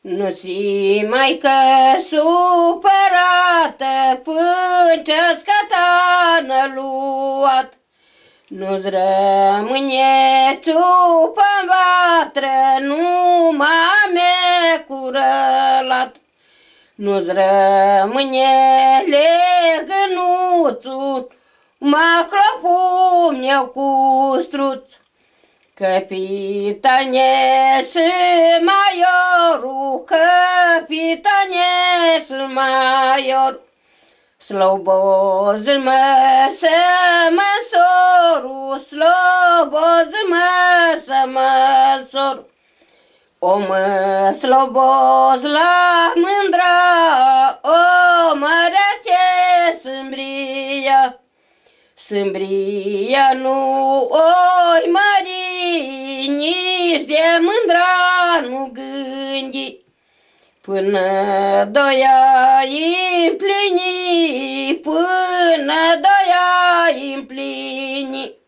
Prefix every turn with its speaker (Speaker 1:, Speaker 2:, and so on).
Speaker 1: Nu-si maică supărată până ce-ți catană luat. Nu-ți rămâne țupă-n vatră, numai mecurălat. Nu-ți rămâne legănuțul, mă clopum-eu cu struț. Capitane și maiorul, capitane și maior, slobozi-mă să măsoru, slobozi-mă să măsor. O mă sloboz la mândra, o mărește sâmbria. Sâmbria nu oi mări, nici de mândra nu gândi. Până doi ani împlini, până doi ani împlini.